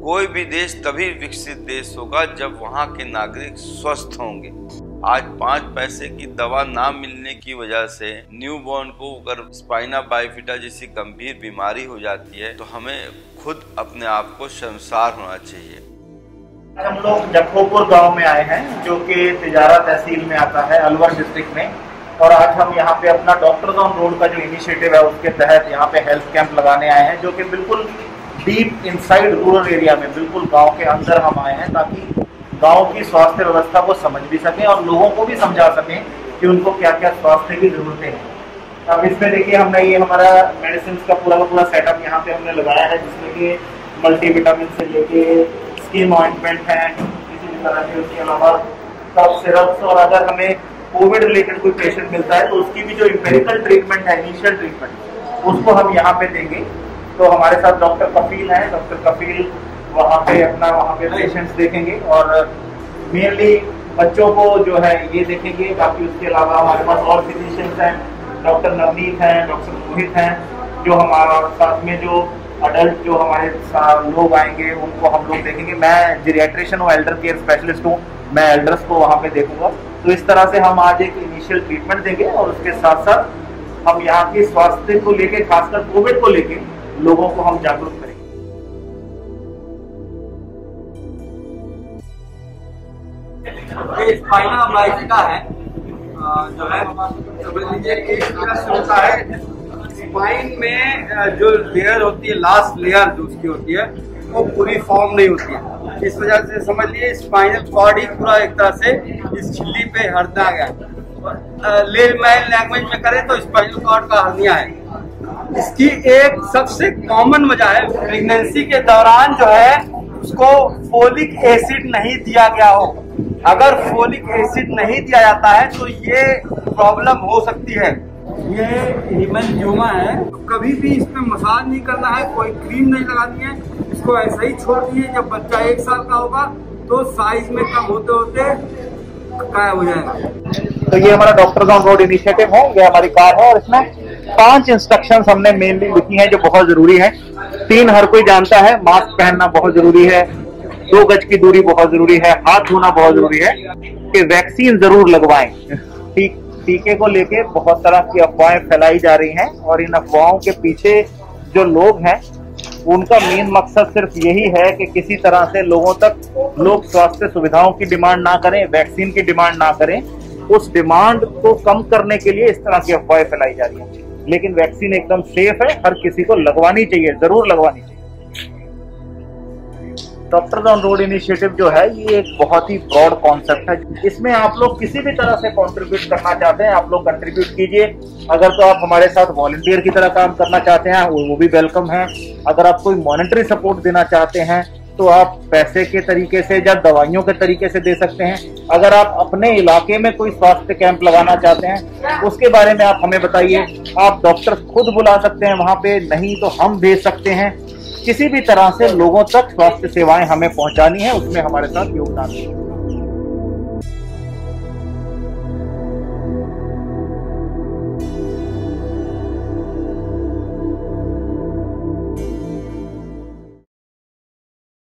कोई भी देश तभी विकसित देश होगा जब वहाँ के नागरिक स्वस्थ होंगे। आज 5 पैसे की दवा ना मिलने की वजह से न्यूबॉर्न को अगर स्पाइना बाइफिटा जैसी गंभीर बीमारी हो जाती है तो हमें खुद अपने आप को शर्मसार होना चाहिए। हम लोग जखोपुर गांव में आए हैं जो कि तिजारा तहसील में आता है, अलवर डिस्ट्रिक्ट में। और आज हम यहाँ पे अपना डॉक्टर्स ऑन रोड का जो इनिशिएटिव है उसके तहत यहाँ पे हेल्थ कैंप लगाने आए हैं, जो कि बिल्कुल डीप इनसाइड रूरल एरिया में, बिल्कुल गांव के अंदर हम आए हैं ताकि गांव की स्वास्थ्य व्यवस्था को समझ भी सकें और लोगों को भी समझा सकें कि उनको क्या क्या स्वास्थ्य की जरूरतें हैं। अब इसमें देखिए हमने ये हमारा मेडिसिन का पूरा सेटअप यहाँ पे हमने लगाया है, जिसमें कि मल्टीविटामिन से लेके स्किन ऑइंटमेंट है, किसी भी तरह के, उसके अलावा कफ सिरप्स। और अगर हमें कोविड रिलेटेड कोई पेशेंट मिलता है तो उसकी भी जो एम्पिरिकल ट्रीटमेंट है, इनिशियल ट्रीटमेंट, उसको हम यहाँ पे देंगे। तो हमारे साथ डॉक्टर कफील हैं, डॉक्टर कफील वहाँ पे पेशेंट्स देखेंगे और मेनली बच्चों को जो है ये देखेंगे। बाकी उसके अलावा हमारे पास और फिजिशियंस हैं, डॉक्टर नवनीत हैं, डॉक्टर मोहित हैं, जो हमारा साथ में जो अडल्ट जो हमारे लोग आएंगे उनको हम लोग देखेंगे। मैं जीरियाट्रिशियन हूँ, एल्डर केयर स्पेशलिस्ट हूँ, मैं एल्डर्स को वहाँ पे देखूंगा। तो इस तरह से हम आज एक इनिशियल ट्रीटमेंट देंगे और उसके साथ साथ हम यहाँ की स्वास्थ्य को लेके, खासकर कोविड को लेके लोगों को हम जागरूक करेंगे। ये स्पाइना बाइफिटा है जो है, समझ लीजिए एक तरह से होता है स्पाइन में जो लेयर होती है, लास्ट लेयर जो उसकी होती है वो पूरी फॉर्म नहीं होती है। इस वजह से समझ लिए स्पाइनल कॉर्ड ही पूरा एक तरह से इस झिल्ली पे हरदा गया। लेमैन लैंग्वेज में करें तो स्पाइनल कॉर्ड का हर्निया है। इसकी एक सबसे कॉमन वजह है प्रेगनेंसी के दौरान जो है उसको फोलिक एसिड नहीं दिया गया हो। अगर फोलिक एसिड नहीं दिया जाता है तो ये प्रॉब्लम हो सकती है। ये हीमोंजियोमा है, तो कभी भी इस पे मसाज नहीं करना है, कोई क्रीम नहीं लगानी है, इसको ऐसा ही छोड़ दिए। जब बच्चा 1 साल का होगा तो साइज में कम होते होते गायब हो जाएगा। तो ये हमारा डॉक्टर्स ऑन रोड इनिशिएटिव है, ये हमारी कार है और इसमें 5 इंस्ट्रक्शंस हमने मेनली लिखी हैं जो बहुत जरूरी है। 3 हर कोई जानता है, मास्क पहनना बहुत जरूरी है, 2 गज की दूरी बहुत जरूरी है, हाथ धोना बहुत जरूरी है, कि वैक्सीन जरूर लगवाएं। टीके को लेके बहुत तरह की अफवाहें फैलाई जा रही हैं और इन अफवाहों के पीछे जो लोग हैं उनका मेन मकसद सिर्फ यही है कि किसी तरह से लोगों तक लोग स्वास्थ्य सुविधाओं की डिमांड ना करें, वैक्सीन की डिमांड ना करें। उस डिमांड को कम करने के लिए इस तरह की अफवाहें फैलाई जा रही हैं। लेकिन वैक्सीन एकदम सेफ है, हर किसी को लगवानी चाहिए, जरूर लगवानी चाहिए। डॉक्टर्स ऑन रोड इनिशिएटिव जो है ये एक बहुत ही ब्रॉड कॉन्सेप्ट है। इसमें आप लोग किसी भी तरह से कंट्रीब्यूट करना चाहते हैं, आप लोग कंट्रीब्यूट कीजिए। अगर तो आप हमारे साथ वॉलंटियर की तरह काम करना चाहते हैं वो भी वेलकम है। अगर आप कोई मॉनेटरी सपोर्ट देना चाहते हैं तो आप पैसे के तरीके से या दवाइयों के तरीके से दे सकते हैं। अगर आप अपने इलाके में कोई स्वास्थ्य कैंप लगाना चाहते हैं उसके बारे में आप हमें बताइए। आप डॉक्टर खुद बुला सकते हैं वहां पे, नहीं तो हम भेज सकते हैं। किसी भी तरह से लोगों तक स्वास्थ्य सेवाएं हमें पहुंचानी है, उसमें हमारे साथ योगदान दें।